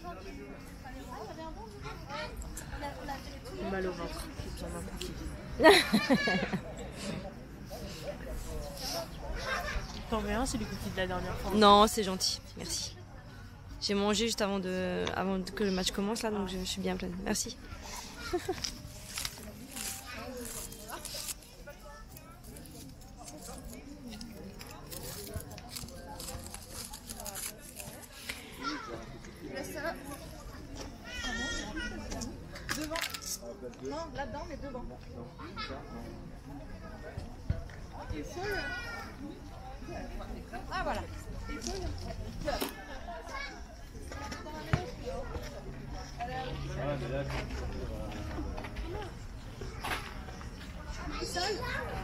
Mal au ventre, j'ai besoin d'un cookie. T'en veux un, c'est le cookie de la dernière fois? Non, c'est gentil, merci. J'ai mangé juste avant que le match commence là, donc je suis bien pleine. Merci. Devant. Non, là-dedans, mais devant. Et seul. Ah voilà. Et seul. Seul.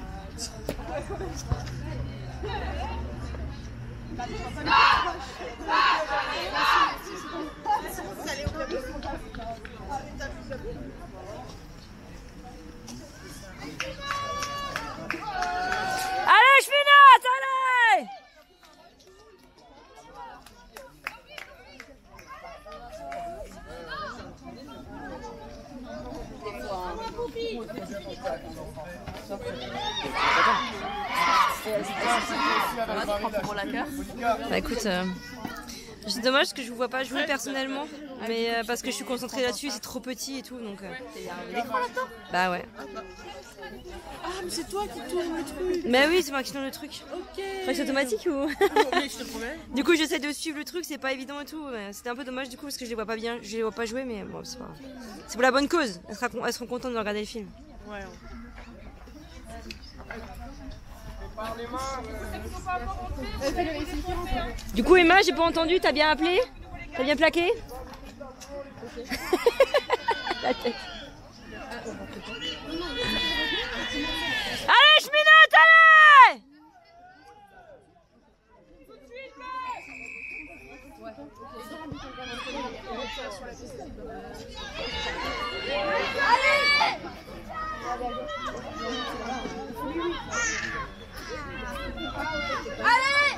Allez, Schminat, allez! Bah écoute, c'est dommage parce que je vous vois pas jouer personnellement, mais parce que je suis concentrée là-dessus, c'est trop petit et tout, donc. Bah ouais. Ah, mais c'est toi qui tourne le truc. Mais oui, c'est moi qui tourne le truc. Ok. Tu crois que c'est automatique ou? Mais je te promets. Du coup, j'essaie de suivre le truc, c'est pas évident et tout. C'était un peu dommage du coup parce que je les vois pas bien, je les vois pas jouer, mais bon, c'est pas grave. C'est pour la bonne cause. Elles seront contentes de regarder le film. Ouais. Du coup, Emma, j'ai pas entendu, t'as bien appelé? T'as bien plaqué? La tête. Allez, Schminat, allez! Allez!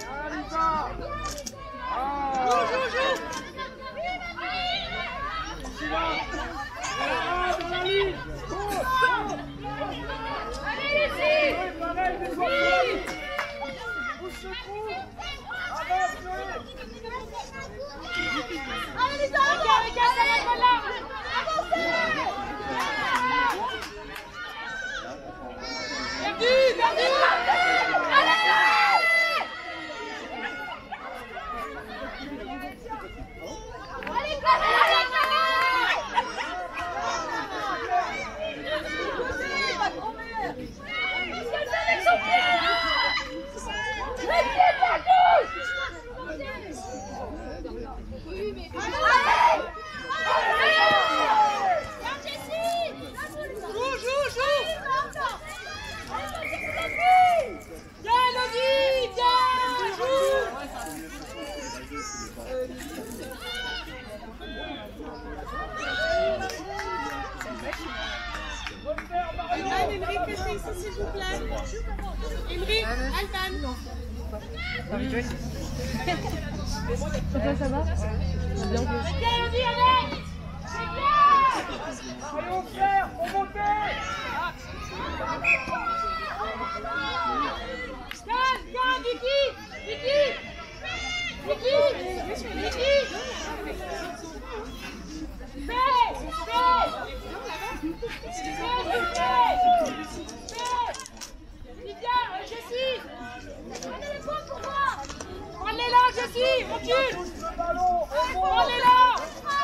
S'il vous plaît. Emery, Altan. Ça va? Bien joué. Allons faire, on monte. Calme, Vicky. Jessie, prenez les points pour moi. Prenez là, Jessie, recule. Prenez là.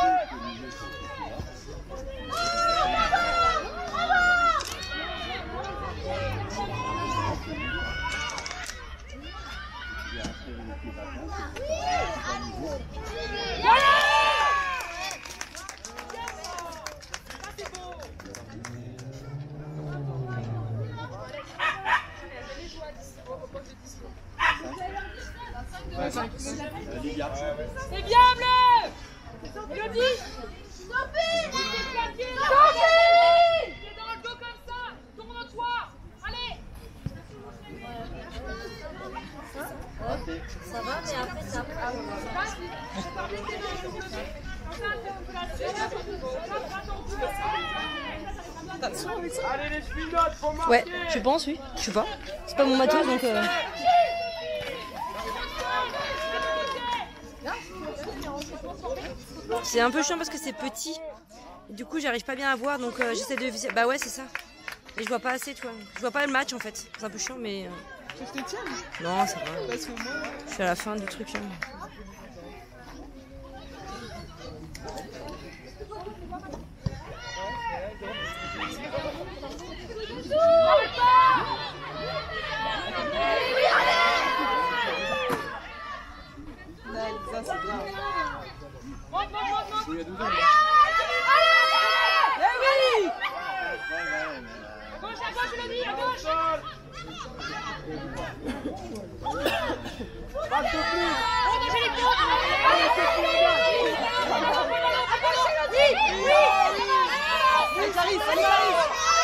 C'est bien, bleu. Je dis. Sophie, Sophie, t'es dans le dos comme ça. Tourne-toi. Allez. Ça va, mais après, ça va. Allez les spinottes, faut marquer. Ouais, je pense, oui. Je sais pas. C'est pas mon matos donc. C'est un peu chiant parce que c'est petit. Du coup, j'arrive pas bien à voir donc j'essaie de viser. Bah ouais, c'est ça. Et je vois pas assez, tu vois. Je vois pas le match en fait. C'est un peu chiant, mais. Tu te tiens? Non, ça va. Parce que moi... Je suis à la fin du truc là. Ça, c'est bien. Il y a 12 ans. À gauche, je l'ai dit, à gauche. Passe au plus. Allez, j'arrive, allez, j'arrive.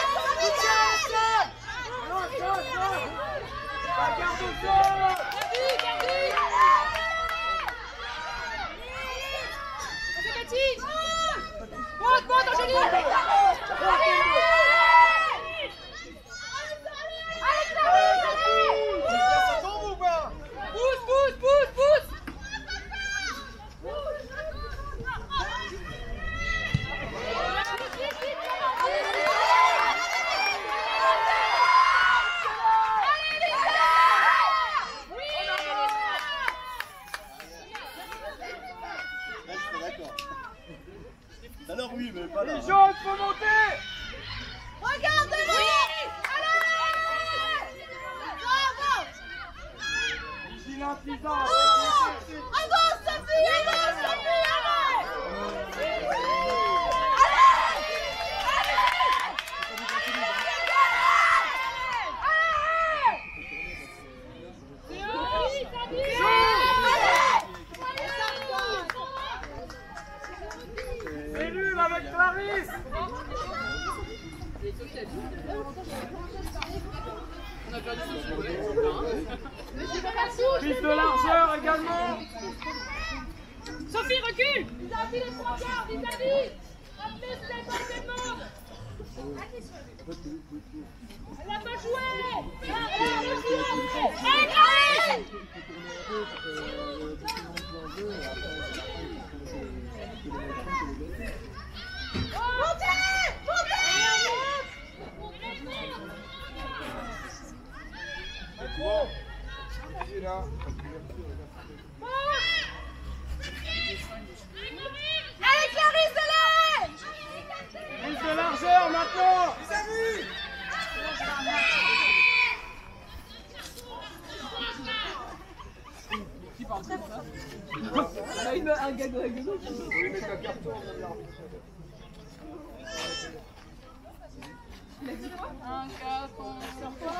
Garde au sol. Alors oui, mais pas là. Les jaunes, faut monter. Regarde-le! Vigilance, Lisa. Avance, Sophie! Avance, Sophie! C'est nul avec Clarisse. Piste de largeur également. Sophie, recule. Vis-à-vis les trois quarts, vis-à-vis. Appelez les monde. Elle n'a pas joué. Allez, Clarisse. Allez, Clarisse, allez! Piste de largeur maintenant. Un gars de la gueule. Oui, mais ta carte tourne, Un gars qu'on sort pas.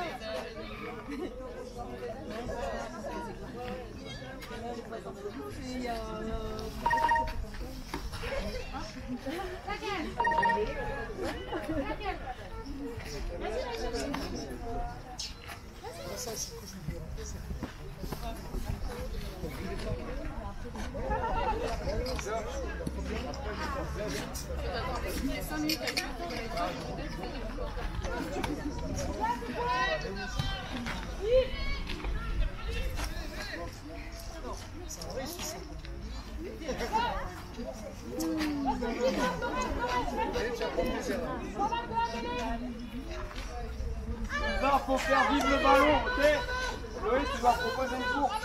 Là, faut faire vivre le ballon, ok? Loïc, tu vas proposer une course.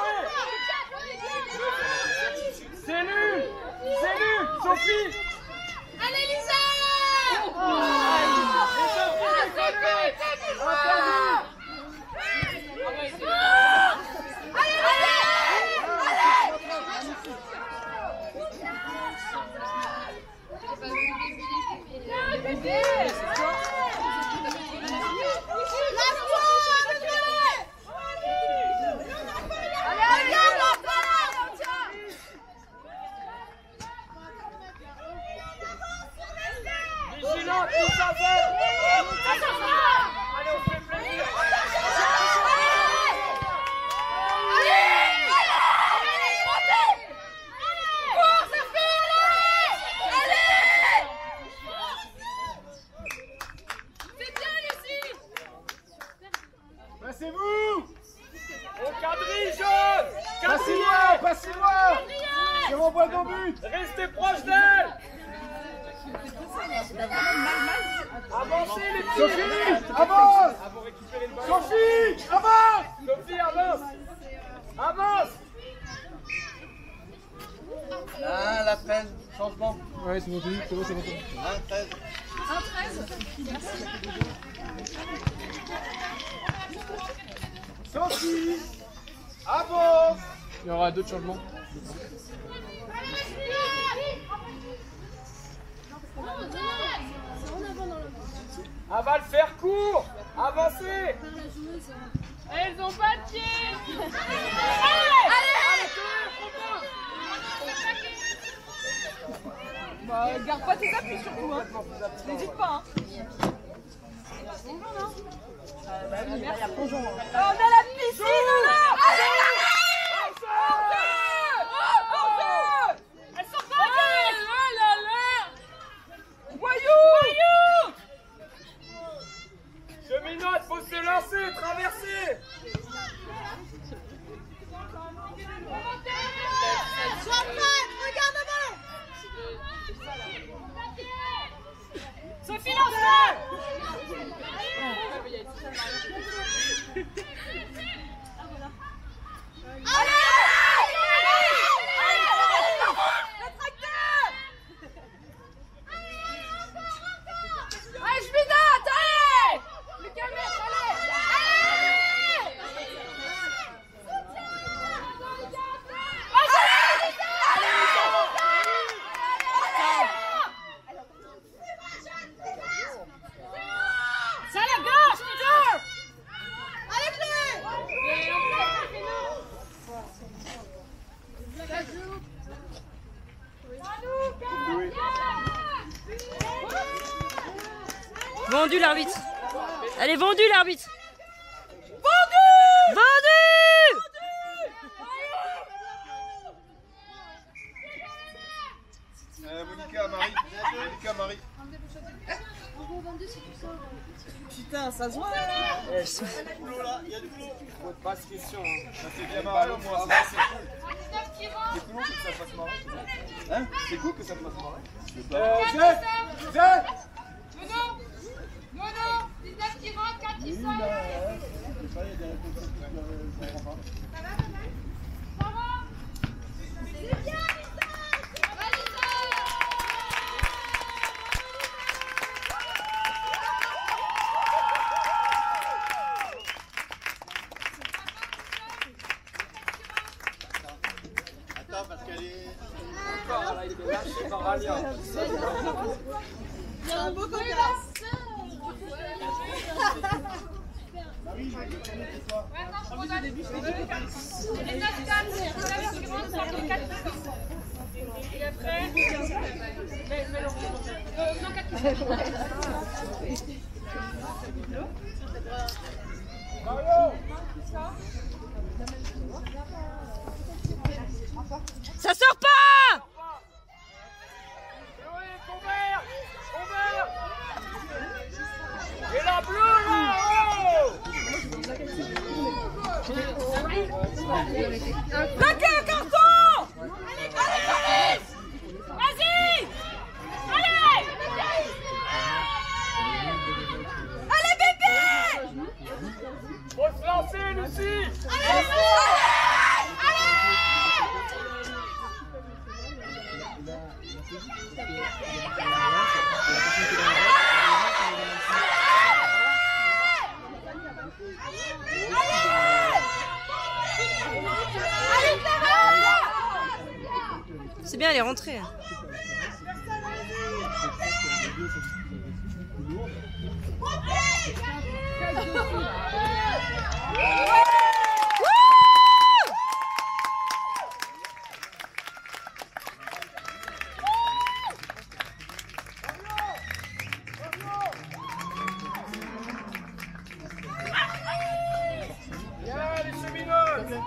C'est nul, Sophie. Sophie, avance. Sophie, avance. Sophie, avance. Avance. Ah, la 13, changement. Ouais, c'est bon, c'est bon, c'est bon. 13. Sophie, avance. Il y aura d'autres changements. Elle va le faire court. Avancez. Elles ont pas de pied. Bah, garde pas tes appuis surtout, hein. N'hésite pas, hein. On a la piscine, là. Elles sont pas de pied. Oh là là. Voyou. Cheminote, faut se lancer, traverser. Sophie, lance-le. Allez, je m'édate, allez. Le camèche, C'est à la gauche, putain. Vendu l'arbitre. Elle est vendue l'arbitre. Vendue. Monica, Marie. Monica, Marie. Putain, ça se voit. Il y a du boulot là, il y a du boulot. Pas de question. Ça fait bien marrer au moins. C'est cool que ça fasse marrer. Hein? C'est cool que ça fasse marrer. Zé. Mono, 19 qui rentre, 4 qui sortent. Ça y est, des réponses que je comprends pas. Ça va? C'est bien, Attends, parce qu'elle est... Encore, là, il est lâché par Alia. Il y a un beau copain. Marie, je vais te tourner chez toi. Et après, non, 4 Mario. Ça sort pas. Oui, ton verre. Et la bleue, là. Plaquez un carton. Allez, vas-y. Allez. Allez, bébé. Faut se lancer, Lucie. C'est bien, elle est rentrée. Viens, les cheminotes.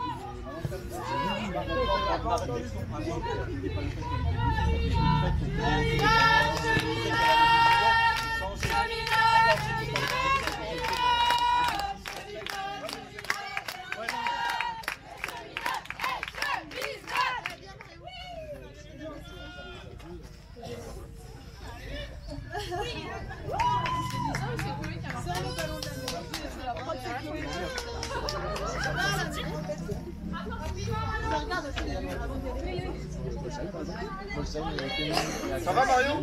Ça va Mario?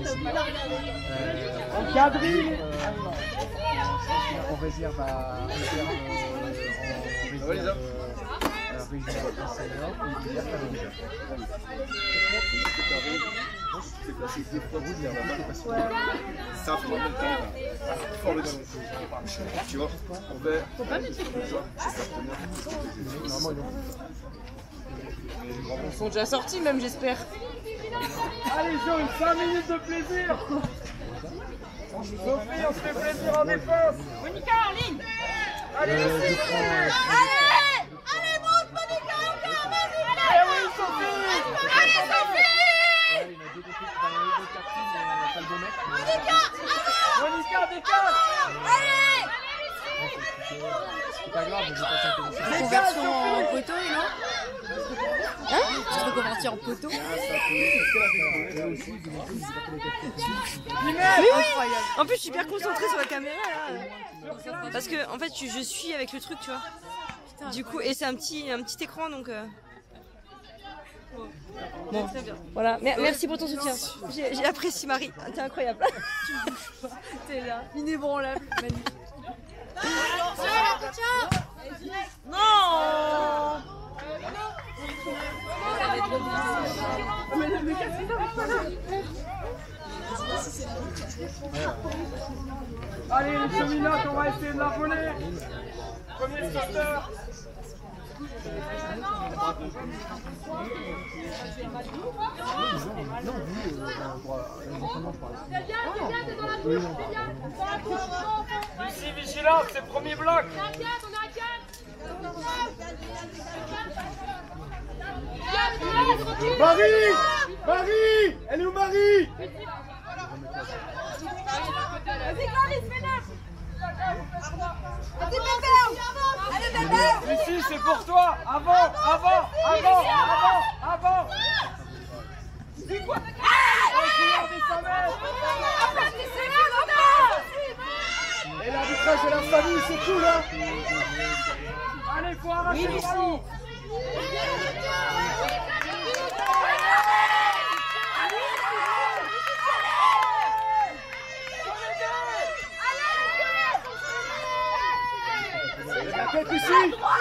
Encadré. On réserve en région senior et il y a pas Ça faut le temps. Fort le ballon. Tu vois? On va. Faut pas mettre Ils sont déjà sortis même, j'espère. Allez, Jaune, 5 minutes de plaisir. Sophie, on se fait plaisir en défense. Monica en ligne. Allez, Lucie. Allez, monte, Monica, encore, vas-y. Allez, oui, Sophie. Allez, Sophie. Monica, décale. Allez. C'est pas grave, je vais passer un peu de Conversion en poteau, non? Hein? Tu te convertis en poteau? Incroyable. En plus, je suis hyper concentrée sur la caméra là. Parce que en fait, je suis avec le truc, tu vois. Du coup, et c'est un petit écran donc. Bon, voilà. Merci pour ton soutien. J'ai apprécié Marie. T'es incroyable. T'es là, inébranlable, magnifique. Non. Allez, les cheminades, on va essayer de la voler. Premier sauteur. Lucie, vigilance, c'est le premier bloc. Marie! Marie! Elle est où Marie? Lucie, c'est pour toi! Avant! Avant! Avant! Avant! Avant! C'est quoi? Et l'arbitrage de la famille, c'est tout là! Allez, faut arracher le ballon! La tête ici!